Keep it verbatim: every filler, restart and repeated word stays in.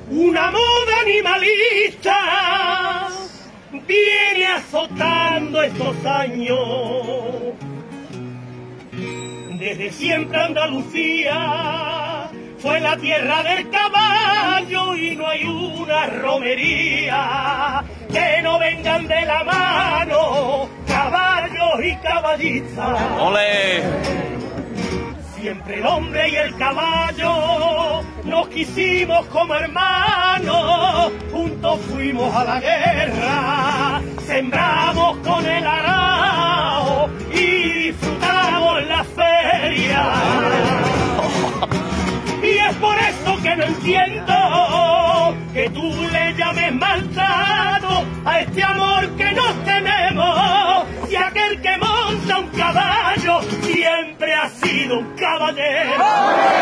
una moda animalista viene azotando estos años. Desde siempre Andalucía fue la tierra del caballo y no hay una romería que no vengan de la mano caballos y caballistas. ¡Ole! Siempre el hombre y el caballo nos quisimos como hermanos, juntos fuimos a la guerra, sembramos con el arao y disfrutamos la feria. Y es por eso que no entiendo que tú le llames maltrato a este amor que nos tenemos, si aquel que monta un caballo siempre ha sido un caballero.